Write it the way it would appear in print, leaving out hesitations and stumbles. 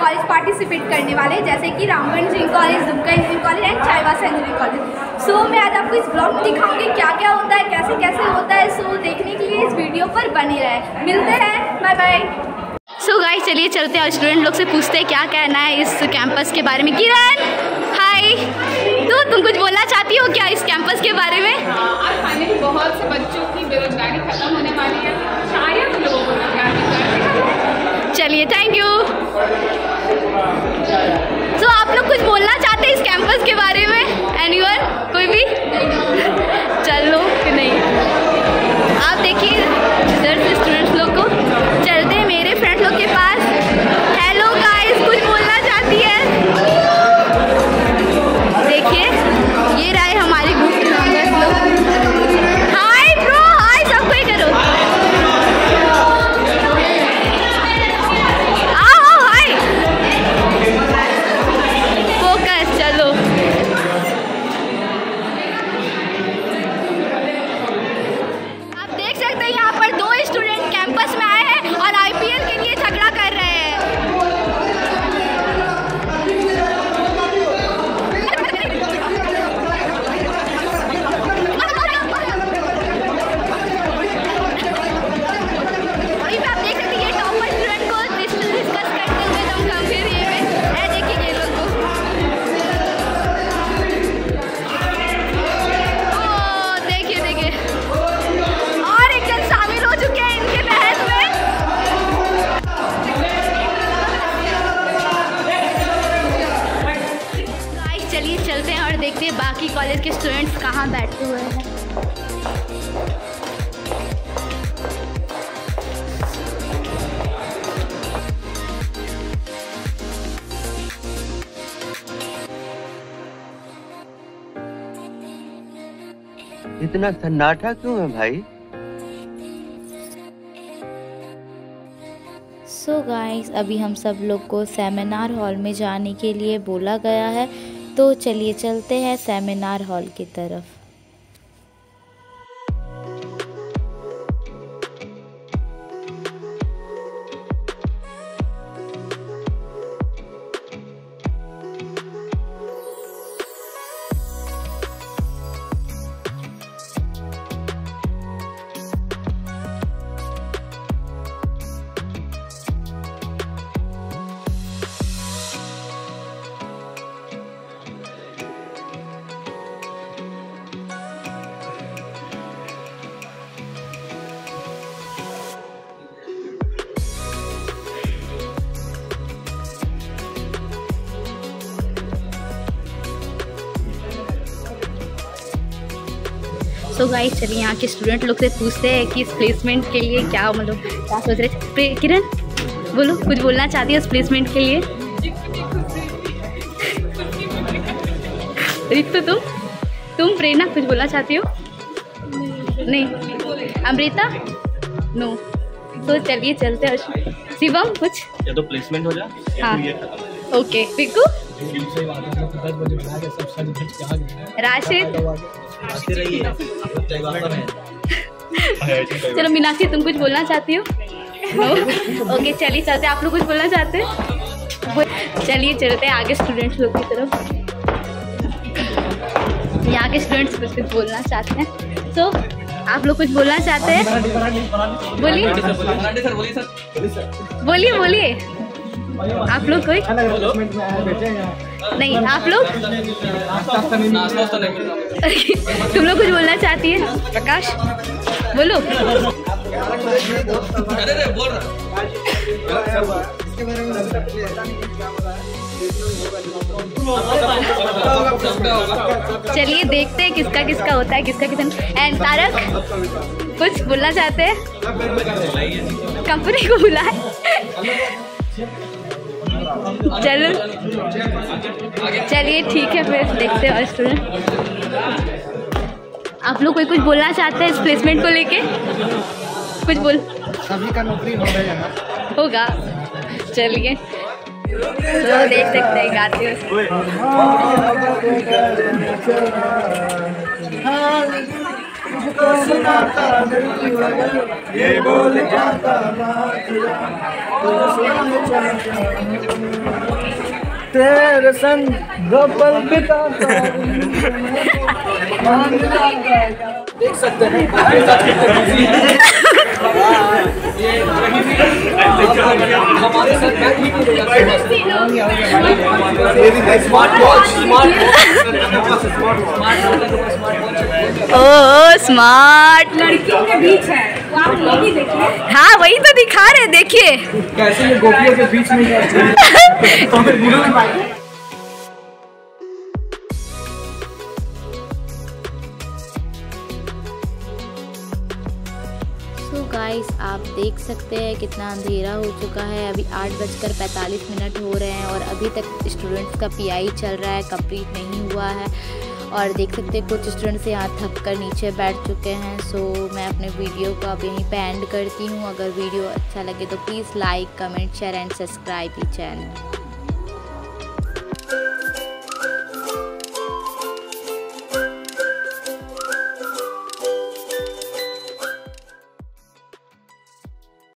College participate करने वाले हैं, जैसे कि Ramgarh engineering college, Dumka engineering college and Chaibasa engineering college. So मैं आज आपको इस ब्लॉग में दिखाऊंगी क्या क्या होता है, कैसे कैसे होता है। सो देखने के लिए इस वीडियो पर बने रहें। मिलते हैं, बाय बाय। सो गाइस चलिए चलते हैं और स्टूडेंट लोग से पूछते हैं क्या कहना है इस कैंपस के बारे में। किरण हाय, तो तुम कुछ बोलना चाहती हो क्या इस कैंपस के बारे में? आज फाइनली बहुत से बच्चों की बेरोजगारी खत्म होने वाली है, शायद लोगों को रोजगार मिल जाए। चलिए थैंक यू। सो आप लोग कुछ बोलना चाहते हैं इस कैंपस के बारे में? एनीवन, कोई भी? चलो कि नहीं, आप देखिए इधर से स्टूडेंट्स लोग को। चलते हैं मेरे फ्रेंड लोग के पास। हेलो गाइस, कुछ बोलना चाहती है? देखिए ये रहे हमारे ग्रुप के मेंबर्स लोग। हाय ब्रो, हाय, सबको ही करो। आओ हाय, फोकस। चलो आप देख सकते हैं यहाँ पर दो स्टूडेंट कैंपस में आए हैं और आईपीएल के लिए झगड़ा कर रहे हैं। चलते हैं और देखते हैं बाकी कॉलेज के स्टूडेंट्स कहाँ बैठे हुए हैं। इतना सन्नाटा क्यों है भाई? सो गाइस अभी हम सब लोग को सेमिनार हॉल में जाने के लिए बोला गया है, तो चलिए चलते हैं सेमिनार हॉल की तरफ। सो गाइस चलिए यहाँ के स्टूडेंट लोग से पूछते हैं कि इस प्लेसमेंट के लिए क्या मतलब क्या सोच रहे। किरण बोलो, कुछ बोलना चाहती है इस प्लेसमेंट के लिए? रितु तुम प्रेरणा कुछ बोलना चाहती हो? नहीं। अमृता नो। तो चलिए चलते हैं। शिवम कुछ? या तो प्लेसमेंट हो जाए। हाँ ओके। पिकू? राशिद? चलो मीनाक्षी तुम कुछ बोलना चाहती हो? ओके चलिए चलते। आप लोग कुछ बोलना चाहते हैं? चलिए चलते हैं आगे स्टूडेंट्स लोग की तरफ। यहाँ के स्टूडेंट्स कुछ बोलना चाहते हैं, तो आप लोग कुछ बोलना चाहते हैं? बोलिए बोलिए बोलिए। आप लोग कोई नहीं? आप लोग तुम लोग कुछ बोलना चाहती है? प्रकाश बोलो। चलिए देखते हैं किसका किसका होता है, किसका किसका। एंड तारक कुछ बोलना चाहते हैं? कंपनी को बुलाए। चलो चलिए ठीक है, फिर देखते हैं। और स्टूडेंट आप लोग कोई कुछ बोलना चाहते हैं इस प्लेसमेंट को लेके? कुछ बोल। सभी का नौकरी होगा। चलिए तो देख सकते हैं गाते ये बोल जाता तेरे संग दो पल बिताता देख सकते हैं हमारे साथ बैठ ही ओह स्मार्ट लड़कियों के बीच है, वो आप ये भी देखिए। हाँ वही तो दिखा रहे, देखिए कैसे ये गोपियों के बीच में तो गाइस आप देख सकते हैं कितना अंधेरा हो चुका है। अभी 8:45 हो रहे हैं और अभी तक स्टूडेंट्स का पीआई चल रहा है, कंप्लीट नहीं हुआ है। और देख सकते हैं कुछ स्टूडेंट्स यहाँ थक कर नीचे बैठ चुके हैं। सो मैं अपने वीडियो को अब यहीं पे एंड करती हूँ। अगर वीडियो अच्छा लगे तो please like, comment, share and subscribe the channel.